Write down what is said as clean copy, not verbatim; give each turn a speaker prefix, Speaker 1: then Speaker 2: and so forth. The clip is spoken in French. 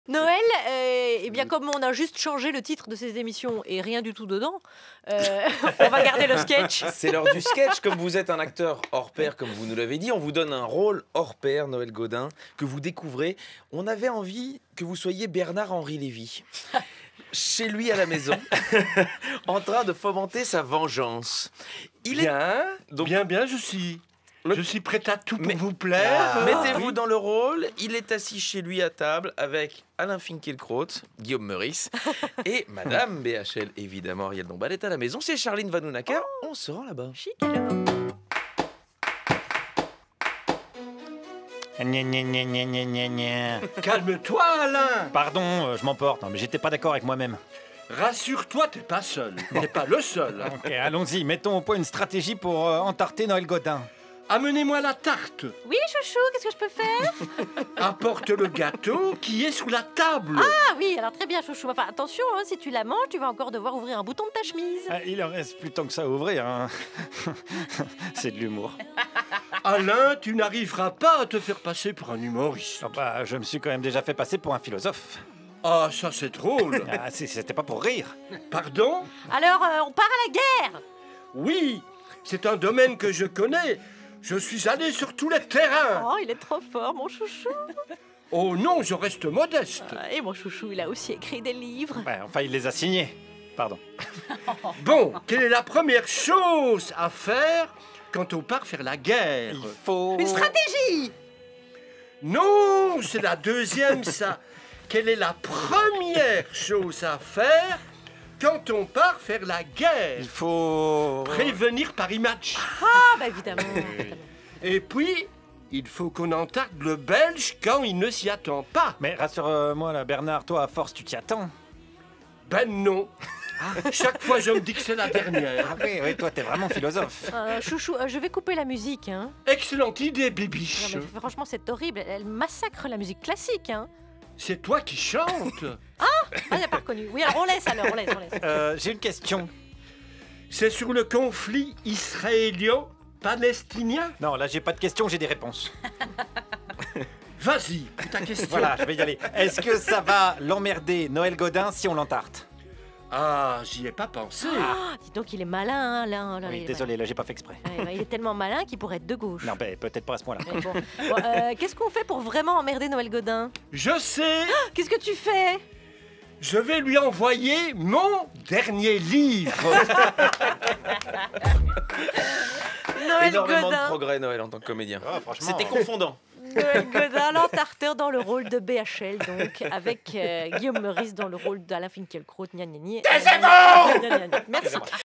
Speaker 1: Noël, eh bien comme on a juste changé le titre de ces émissions et rien du tout dedans, on va garder le sketch.
Speaker 2: C'est l'heure du sketch. Comme vous êtes un acteur hors pair, comme vous nous l'avez dit, on vous donne un rôle hors pair, Noël Gaudin, que vous découvrez. On avait envie que vous soyez Bernard-Henri Lévy, chez lui à la maison, en train de fomenter sa vengeance.
Speaker 3: Bien, je suis prêt à tout pour vous plaire.
Speaker 2: Mettez-vous dans le rôle. Il est assis chez lui à table avec Alain Finkielkraut, Guillaume Meurice et Madame BHL, évidemment. Ariel Dombal est à la maison. C'est Charline Vanhoenacker. On se rend là-bas.
Speaker 1: Chic alors.
Speaker 4: Gna, gna, gna, gna, gna, gna, gna.
Speaker 3: Calme-toi, Alain.
Speaker 4: Pardon, je m'emporte, mais j'étais pas d'accord avec moi-même.
Speaker 3: Rassure-toi, t'es pas seul. T'es pas le seul.
Speaker 4: Ok, allons-y, mettons au point une stratégie pour entarter Noël Gaudin.
Speaker 3: Amenez-moi la tarte.
Speaker 1: Oui, chouchou, qu'est-ce que je peux faire?
Speaker 3: Apporte le gâteau qui est sous la table.
Speaker 1: Ah oui, alors très bien, chouchou. Enfin, attention, hein, si tu la manges, tu vas encore devoir ouvrir un bouton de ta chemise.
Speaker 4: Il en reste plus tant que ça à ouvrir. Hein. C'est de l'humour.
Speaker 3: Alain, tu n'arriveras pas à te faire passer pour un humoriste.
Speaker 4: Ah bah, je me suis quand même déjà fait passer pour un philosophe.
Speaker 3: Ah, ça c'est drôle.
Speaker 4: Ah, c'était pas pour rire.
Speaker 3: Pardon?
Speaker 1: Alors, on part à la guerre.
Speaker 3: Oui, c'est un domaine que je connais. Je suis allé sur tous les terrains.
Speaker 1: Oh, il est trop fort, mon chouchou.
Speaker 3: Oh non, je reste modeste.
Speaker 1: Et mon chouchou, il a aussi écrit des livres.
Speaker 4: Ouais, enfin, il les a signés. Pardon.
Speaker 3: Bon, quelle est la première chose à faire quand on part faire la guerre?
Speaker 4: Il faut...
Speaker 1: Une stratégie.
Speaker 3: Non, c'est la deuxième, ça. Quelle est la première chose à faire quand on part faire la guerre?
Speaker 4: Il faut...
Speaker 3: Prévenir par image.
Speaker 1: Ah, bah évidemment.
Speaker 3: Et puis, il faut qu'on entende le Belge quand il ne s'y attend pas.
Speaker 4: Mais rassure-moi là, Bernard, toi, à force, tu t'y attends.
Speaker 3: Ben non. Chaque fois, je me dis que c'est la dernière.
Speaker 4: Ah oui, toi, t'es vraiment philosophe.
Speaker 1: Chouchou, je vais couper la musique. Hein.
Speaker 3: Excellente idée,
Speaker 1: Non,
Speaker 3: Bibiche.
Speaker 1: mais franchement, c'est horrible. Elle massacre la musique classique. Hein.
Speaker 3: C'est toi qui chantes.
Speaker 1: Ah, j'ai pas reconnu. Oui, alors on laisse.
Speaker 4: J'ai une question.
Speaker 3: C'est sur le conflit israélo-palestinien?
Speaker 4: Non, là, j'ai pas de questions, j'ai des réponses.
Speaker 3: Vas-y, pour ta question.
Speaker 4: Voilà, je vais y aller. Est-ce que ça va l'emmerder, Noël Gaudin, si on l'entarte?
Speaker 3: Ah, j'y ai pas pensé.
Speaker 1: Ah, dis donc, il est malin, hein, là. Là,
Speaker 4: Oui, désolé, là, j'ai pas fait exprès.
Speaker 1: Ouais, il est tellement malin qu'il pourrait être de gauche.
Speaker 4: Non, ben, peut-être pas à ce point-là.
Speaker 1: Mais bon. Qu'est-ce qu'on fait pour vraiment emmerder Noël Gaudin?
Speaker 3: Je sais.
Speaker 1: Qu'est-ce que tu fais?
Speaker 3: Je vais lui envoyer mon dernier livre.
Speaker 1: Noël
Speaker 2: Énormément
Speaker 1: Gaudin.
Speaker 2: de progrès, Noël, en tant que comédien.
Speaker 4: Oh, franchement,
Speaker 2: C'était confondant.
Speaker 1: Noël Gaudin, l'entarteur dans le rôle de BHL, donc, avec Guillaume Meurice dans le rôle d'Alain Finkielkraut. Taisez-vous! Merci.